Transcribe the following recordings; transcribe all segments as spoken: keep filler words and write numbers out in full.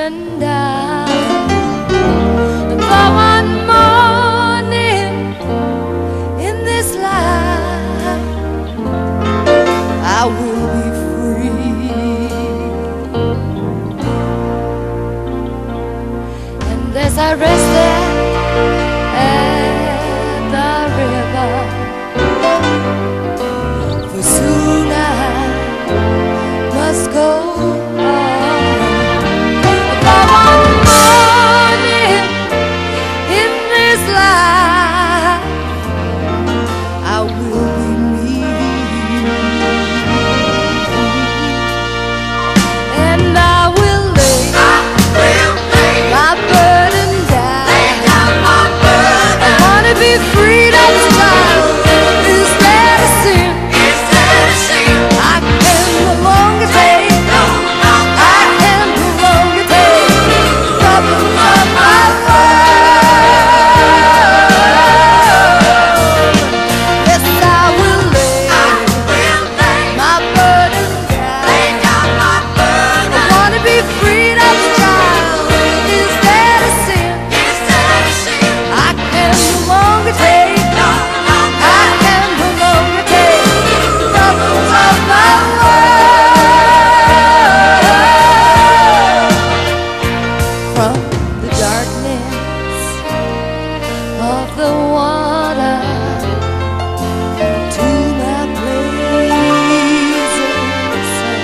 burden down. For one morning in this life, I will be free. And as I rested at the river, for soon I must go on. For one morning in this life, I will be me, and I will lay, I will lay my burden down. Lay down my burden. I wanna be freedom's child. Is that a sin? Is that a sin? I can no longer take, no longer. I can no longer take the problems of my world. Yes, I will lay, I will lay my burden down. Lay down my burden. I wanna be freedom's child. Is that a sin? Is that a sin? I can no longer take, no longer. I can no longer take the problems of my world. From the darkness of the water to my blazing sun,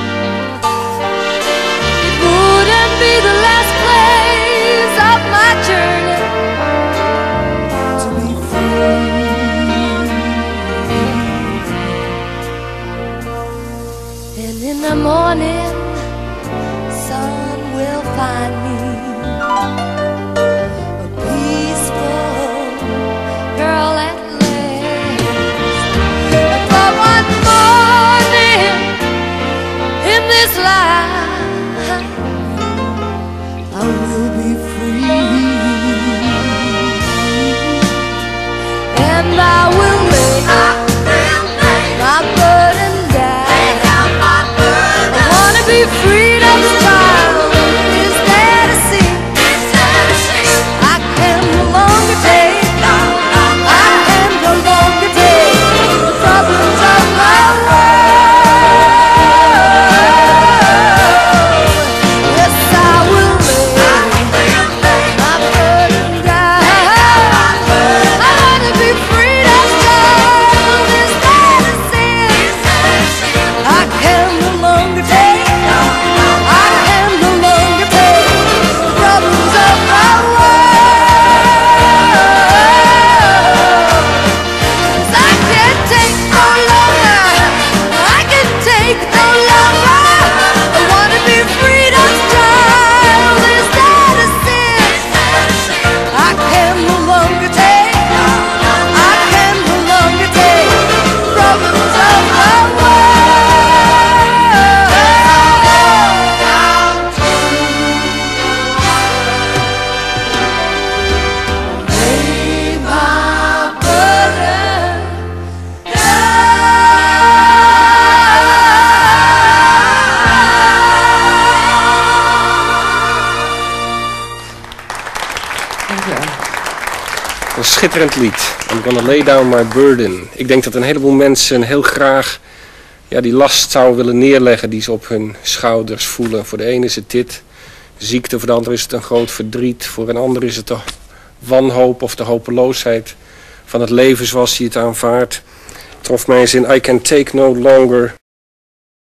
it wouldn't be the last place of my journey to be free. And in the morning, sun will find me a peaceful girl at last. And for one morning in this life, I will be free, and I will lay, I will lay my burden down. Lay down my burden. I wanna be freedom's child. Is that a sin? Is that a sin? I can no longer take, no longer. I can no longer take the problems of my world. Yes, I will lay, I will lay my burden down. I wanna be freedom's child. Is that a sin? Is that a sin? I can no longer take, no longer. I can no longer take the problems of my world. 'Cause I can't take no longer. I can take no longer. I wanna be freedom's child. Is that a sin? Is that a sin? I can no longer take, no longer. I can no longer take the problems of my world. Down to lay my burden Een schitterend lied. I'm gonna lay down my burden. Ik denk dat een heleboel mensen heel graag ja, die last zouden willen neerleggen die ze op hun schouders voelen. Voor de ene is het dit, ziekte, voor de ander is het een groot verdriet. Voor een ander is het de wanhoop of de hopeloosheid van het leven zoals hij het aanvaardt. Het trof mij eens in I can take no longer